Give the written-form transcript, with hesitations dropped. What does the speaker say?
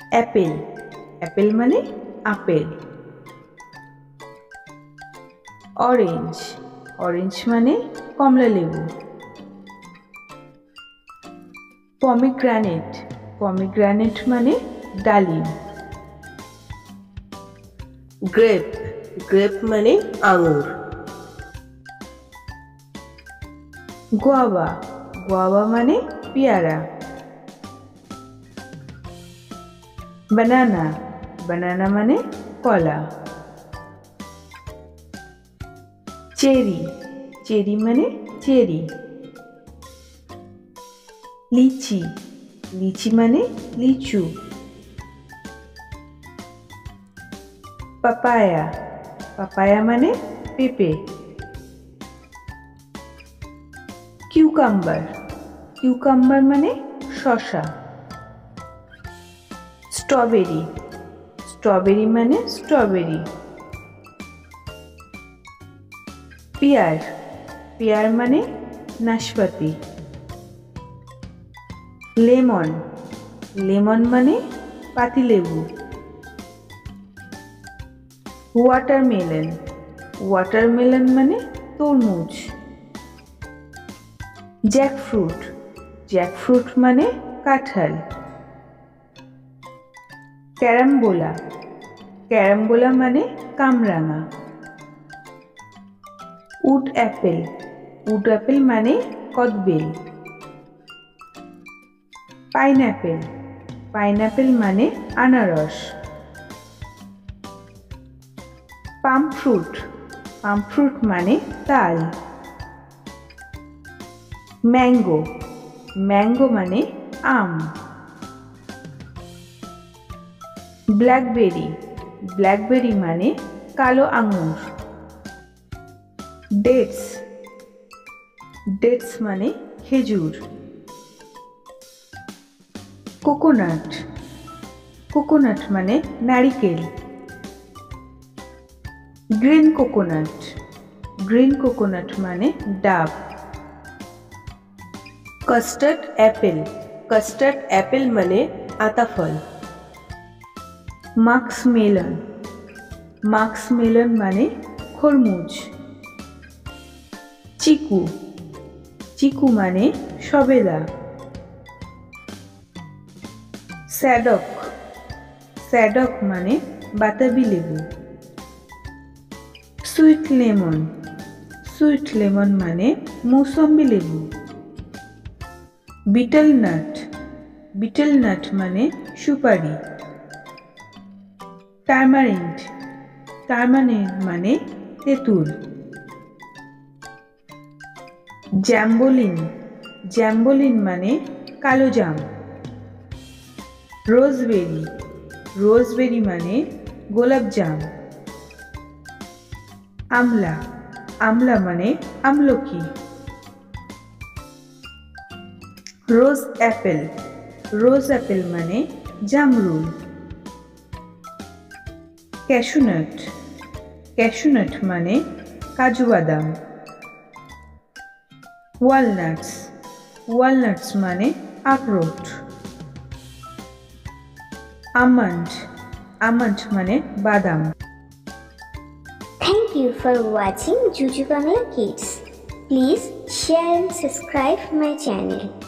Apple, apple মানে আপেল। Orange, orange মানে কমলা লেবু। পমিগ্রানেট, পমিগ্রানেট মানে ডালিম। গ্রেপ, গ্রেপ মানে আঙুর। গোয়াভা, গোয়াভা মানে পেয়ারা। বানানা, বানানা মানে কলা। চেরি, চেরি মানে চেরি। লিচি, লিচি মানে লিচু। পাপায়া, পাপায়া মানে পেঁপে। কিউকাম্বার, কিউকাম্বার মানে শসা। স্ট্রবেরি, স্ট্রবেরি মানে স্ট্রবেরি। পেয়ার, পেয়ার মানে নাশপাতি। লেমন, লেমন মানে পাতিলেবু। ওয়াটারমেলন, ওয়াটারমেলন মানে তরমুজ। জ্যাকফ্রুট, জ্যাকফ্রুট মানে কাঁঠাল। ক্যারামবোলা, ক্যারামবোলা মানে কামরাঙা। উড অ্যাপেল, উড অ্যাপেল মানে কদবেল। পাইনঅ্যাপেল, পাইনঅ্যাপেল মানে আনারস। পাম ফ্রুট, পাম ফ্রুট মানে তাল। ম্যাঙ্গো, ম্যাঙ্গো মানে আম। ব্ল্যাকবেরি, ব্ল্যাকবেরি মানে কালো আঙুর। ডেটস, ডেটস মানে খেজুর। কোকোনাট, কোকোনাট মানে নারিকেল। গ্রিন কোকোনাট, গ্রিন কোকোনাট মানে ডাব। কাস্টার্ড অ্যাপেল, কাস্টার্ড অ্যাপেল মানে আতাফল। মাক্স মেলন, মাক্স মেলন মানে খরমুজ। চিকু, চিকু মানে সবেদা। স্যাডক, স্যাডক মানে বাতাবি লেবু। সুইট লেমন, সুইট লেমন মানে মৌসম্বি লেবু। বিটেল নাট, বিটেল নাট মানে সুপারি। টারমারিন্ড, টারমারিন্ড মানে তেঁতুল। জ্যাম্বোলিন, জ্যাম্বোলিন মানে কালো জাম। রোজবেরি, রোজবেরি মানে গোলাপ জাম। আমলা, আমলা মানে আমলকি। রোজ অ্যাপেল, রোজ অ্যাপেল মানে জামরুল। ক্যাশুনাট, ক্যাশুনাট মানে কাজু বাদাম। ওয়ালনাটস, ওয়ালনাটস মানে আখরোট। আমন্ড, আমন্ড মানে বাদাম। Thank you for watching Juju Bangla Kids. Please share and subscribe my channel.